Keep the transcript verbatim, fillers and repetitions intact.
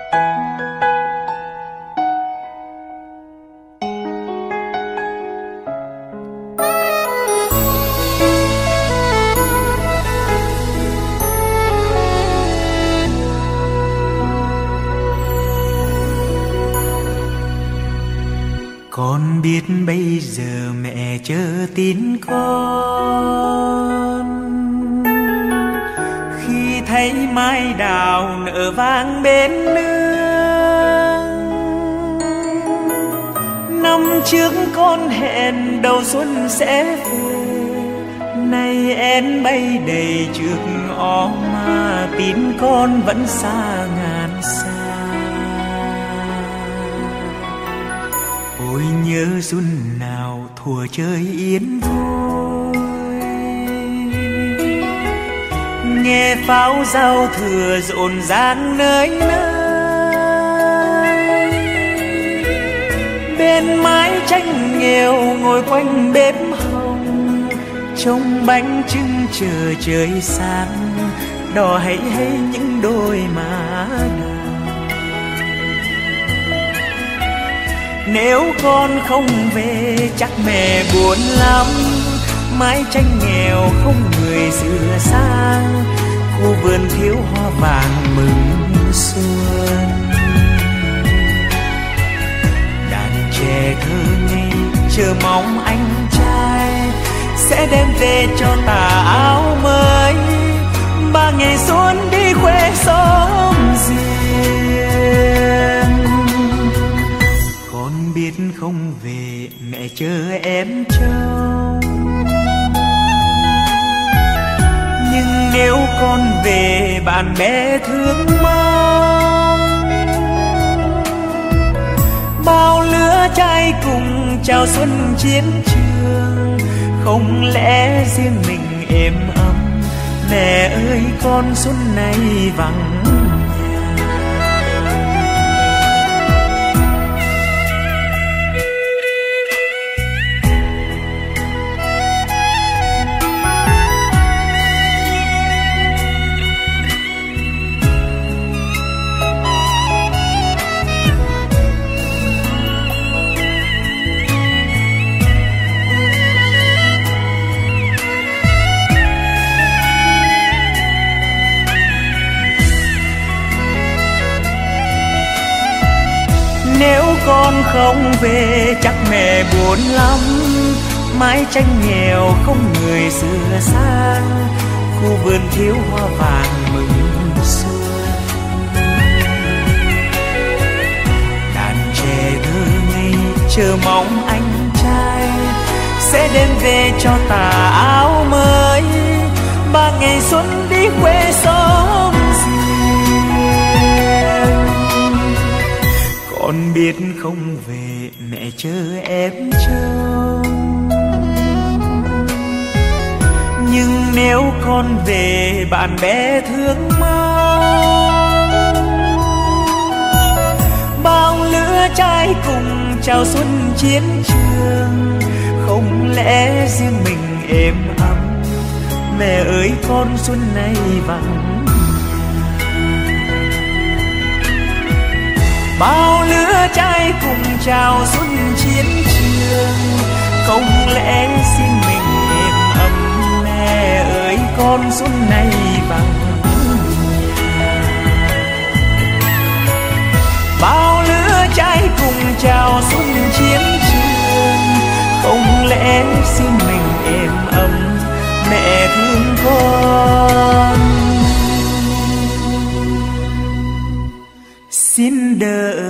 Con biết bây giờ mẹ chờ tin con, khi thấy mai đào nở vang bên nương. Năm trước con hẹn đầu xuân sẽ về, nay én bay đầy trước ó mà tin con vẫn xa ngàn xa. Ôi nhớ xuân nào thùa chơi yến vui, nghe pháo giao thừa rộn ràng nơi nơi. Bên mái tranh nghèo ngồi quanh bếp hồng, trông bánh trưng chờ trời sáng, đỏ hay hay những đôi má đào. Nếu con không về chắc mẹ buồn lắm, mái tranh nghèo không người sửa sang, khu vườn thiếu hoa vàng mừng xuân. Đàn trẻ thơ ngây chờ mong anh trai sẽ đem về cho tà áo mới, ba ngày xuân đi khoe xóm riêng. Con biết không về mẹ chờ em trông, nhưng nếu con về bạn bè thương mong. Bao lứa trai cùng chào xuân chiến trường, không lẽ riêng mình êm ấm. Mẹ ơi con xuân này vắng. Nếu con không về chắc mẹ buồn lắm, mái tranh nghèo không người sửa sang, khu vườn thiếu hoa vàng mừng xuân. Đàn trẻ thơ ngây chờ mong anh trai sẽ đem về cho tà áo mới, ba ngày xuân đi quê xóm riêng. Con biết không về mẹ chờ em trông, nhưng nếu con về bạn bè thương mong. Bao lứa trai cùng chào xuân chiến trường, không lẽ riêng mình êm ấm. Mẹ ơi con xuân này vắng. Bao lứa trai cùng chào xuân chiến trường, không lẽ xin mình êm ấm. Mẹ ơi con xuân này vắng. Bao lứa trai cùng chào xuân chiến trường, không lẽ xin mình êm ấm. Mẹ thương con xin đợi